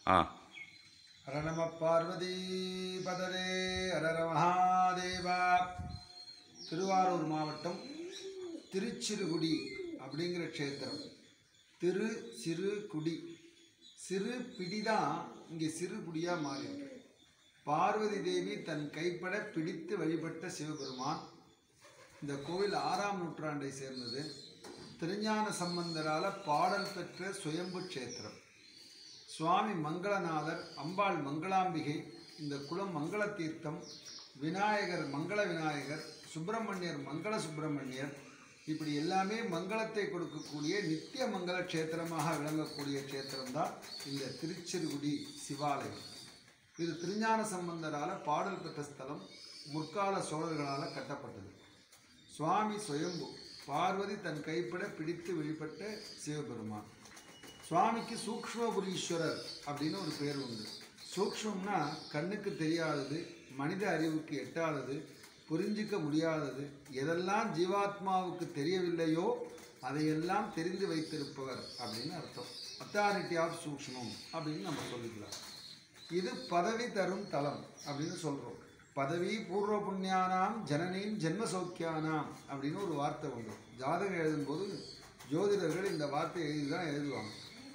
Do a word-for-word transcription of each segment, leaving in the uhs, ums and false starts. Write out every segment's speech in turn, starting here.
ஆ ஹர நம பார்வதி பதரே ஹரர மகாதேவா. திருவாரூர் மாவட்டம் திருச்சிறுகுடி அப்படிங்கிற க்ஷேத்திரம். திரு சிறு குடி, சிறு பிடிதான் இங்கே சிறு குடியாக மாறியிருக்கு. பார்வதி தேவி தன் கைப்பட பிடித்து வழிபட்ட சிவபெருமான். இந்த கோவில் ஆறாம் நூற்றாண்டை சேர்ந்தது. திருஞான சம்பந்தரால் பாடல் பெற்ற சுயம்பு க்ஷேத்திரம். சுவாமி மங்களநாதர், அம்பாள் மங்களாம்பிகை, இந்த குலம் மங்கள தீர்த்தம், விநாயகர் மங்கள விநாயகர், சுப்பிரமணியர் மங்கள சுப்பிரமணியர், இப்படி எல்லாமே மங்களத்தை கொடுக்கக்கூடிய நித்திய மங்கள க்ஷேத்திரமாக விளங்கக்கூடிய க்ஷேத்திரம்தான் இந்த திருச்சிறுகுடி சிவாலயம். இது திருஞான சம்பந்தரால் பாடல் பெற்ற ஸ்தலம். முற்கால சோழர்களால் கட்டப்பட்டது. சுவாமி சுயம்பு, பார்வதி தன் கைப்பட பிடித்து வழிபட்ட சிவபெருமான். சுவாமிக்கு சூக்ஷ்மபுரீஸ்வரர் அப்படின்னு ஒரு பேர் உண்டு. சூக்ஷ்மம்னா கண்ணுக்கு தெரியாதது, மனித அறிவுக்கு எட்டாதது, புரிஞ்சிக்க முடியாதது, எதெல்லாம் ஜீவாத்மாவுக்கு தெரியவில்லையோ அதையெல்லாம் தெரிந்து வைத்திருப்பவர் அப்படின்னு அர்த்தம். அத்தாரிட்டி ஆஃப் சூக்ஷ்மம் அப்படின்னு நம்ம சொல்லிக்கலாம். இது பதவி தரும் தலம் அப்படின்னு சொல்கிறோம். பதவி பூர்வ புண்ணியானாம் ஜனனீம் ஜென்ம சௌக்கியானாம் அப்படின்னு ஒரு வார்த்தை உண்டு. ஜாதகம் எழுதும்போது ஜோதிடர்கள் இந்த வார்த்தையை எழுதி தான் எழுதுவாங்க.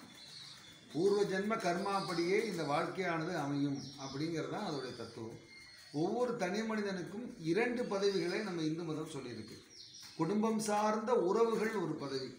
பூர்வ ஜென்ம கர்மாப்படியே இந்த வாழ்க்கையானது அமையும் அப்படிங்கிறது தான் அதோடைய தத்துவம். ஒவ்வொரு தனி மனிதனுக்கும் இரண்டு பதவிகளை நம்ம இந்து மதம் சொல்லியிருக்கு. குடும்பம் சார்ந்த உறவுகள் ஒரு பதவி.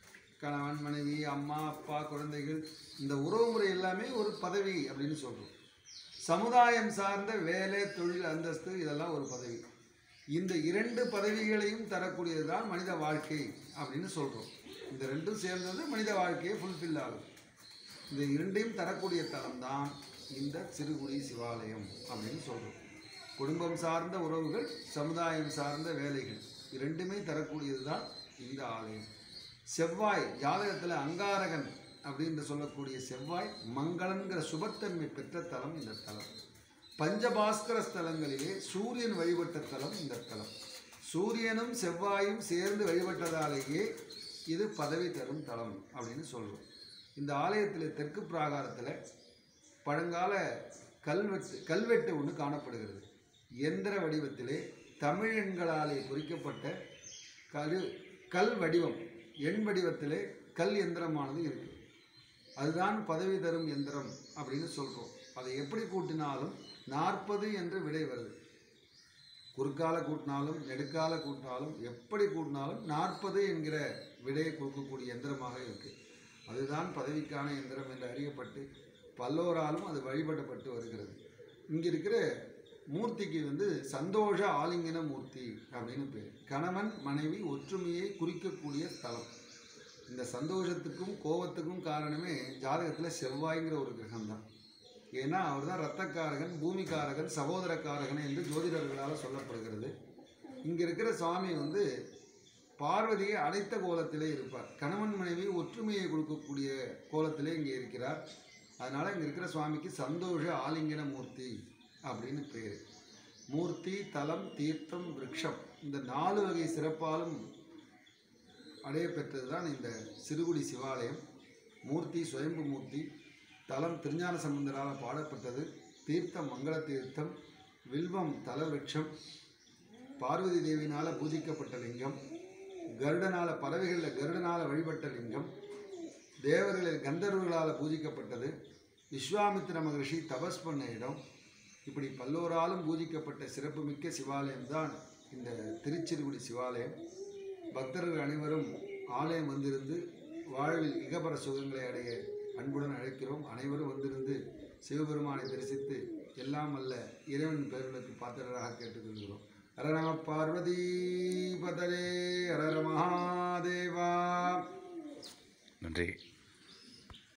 கணவன், மனைவி, அம்மா, அப்பா, குழந்தைகள், இந்த உறவு முறை எல்லாமே ஒரு பதவி அப்படின்னு சொல்கிறோம். சமுதாயம் சார்ந்த வேலை, தொழில், அந்தஸ்து, இதெல்லாம் ஒரு பதவி. இந்த இரண்டு பதவிகளையும் தரக்கூடியது தான் மனித வாழ்க்கை அப்படின்னு சொல்கிறோம். இந்த ரெண்டும் சேர்ந்தது மனித வாழ்க்கையை ஃபுல்ஃபில் ஆகும். இந்த இரண்டையும் தரக்கூடிய தலம் தான் இந்த சிறுகுடி சிவாலயம் அப்படின்னு சொல்கிறோம். குடும்பம் சார்ந்த உறவுகள், சமுதாயம் சார்ந்த வேலைகள், இரண்டுமே தரக்கூடியது தான் இந்த ஆலயம். செவ்வாய் ஜாதகத்தில் அங்காரகன் அப்படின்னு சொல்லக்கூடிய செவ்வாய் மங்களன்கிற சுபத்தன்மை பெற்ற தலம் இந்த தலம். பஞ்சபாஸ்கர ஸ்தலங்களிலே சூரியன் வழிபட்ட தலம் இந்த தலம். சூரியனும் செவ்வாயும் சேர்ந்து வழிபட்டதாலேயே இது பதவி தரும் தலம் அப்படின்னு சொல்கிறோம். இந்த ஆலயத்தில் தெற்கு பிராகாரத்தில் பழங்கால கல்வெட்டு கல்வெட்டு ஒன்று காணப்படுகிறது. எந்திர வடிவத்திலே தமிழ் எண்களாலே பொறிக்கப்பட்ட கரு கல் வடிவம், எண் வடிவத்திலே கல் எந்திரமானது இருக்குது. அதுதான் பதவி தரும் எந்திரம் அப்படின்னு சொல்கிறோம். அதை எப்படி கூட்டினாலும் நாற்பது என்று விடை வருது. குறுக்கால கூட்டினாலும் நெடுக்கால கூட்டினாலும் எப்படி கூட்டினாலும் நாற்பது என்கிற விடையை கொடுக்கக்கூடிய எந்திரமாக இருக்குது. அதுதான் பதவிக்கான எந்திரம் என்று அறியப்பட்டு பல்லோராலும் அது வழிபடப்பட்டு வருகிறது. இங்கே இருக்கிற மூர்த்திக்கு வந்து சந்தோஷ ஆலிங்கன மூர்த்தி அப்படின்னு பேர். கணவன் மனைவி ஒற்றுமையை குறிக்கக்கூடிய ஸ்தலம். இந்த சந்தோஷத்துக்கும் கோபத்துக்கும் காரணமே ஜாதகத்தில் செவ்வாய்ங்கிற ஒரு கிரகம்தான். ஏன்னா அவர் தான் இரத்தக்காரகன், பூமிக்காரகன், சகோதரக்காரகன் என்று ஜோதிடர்களால் சொல்லப்படுகிறது. இங்கே இருக்கிற சுவாமி வந்து பார்வதியை அடைத்த கோலத்திலே இருப்பார். கணவன் மனைவி ஒற்றுமையை கொடுக்கக்கூடிய கோலத்திலே இங்கே இருக்கிறார். அதனால் இங்கே இருக்கிற சுவாமிக்கு சந்தோஷ ஆலிங்கன மூர்த்தி அப்படின்னு பேர். மூர்த்தி, தலம், தீர்த்தம், விருட்சம், இந்த நாலு வகை சிறப்பாலும் அடைய பெற்றது தான் இந்த சிறுகுடி சிவாலயம். மூர்த்தி சுயம்பு மூர்த்தி, தலம் திருஞான சம்பந்தரால் பாடப்பட்டது, தீர்த்தம் மங்கள தீர்த்தம், வில்வம் தல விருட்சம், பார்வதி தேவினால் பூஜிக்கப்பட்ட லிங்கம், கருடனால பறவைகளில் கருடனால் வழிபட்ட லிங்கம், தேவர்களில் கந்தர்வர்களால் பூஜிக்கப்பட்டது, விஸ்வாமித்திர மகரிஷி தபஸ் பண்ண இடம், இப்படி பல்லோராலும் பூஜிக்கப்பட்ட சிறப்புமிக்க சிவாலயம் தான் இந்த திருச்சிறுகுடி சிவாலயம். பக்தர்கள் அனைவரும் ஆலயம் வந்திருந்து வாழ்வில் இகபர சுகங்களை அடைய அன்புடன் அழைக்கிறோம். அனைவரும் வந்திருந்து சிவபெருமானை தரிசித்து எல்லாம் அல்ல இறைவன் பேர்களுக்கு பாத்திரராக கேட்டுக்கொள்கிறோம். ஹர நம பார்வதி பதரே ஹரர மகாதேவா. நன்றி.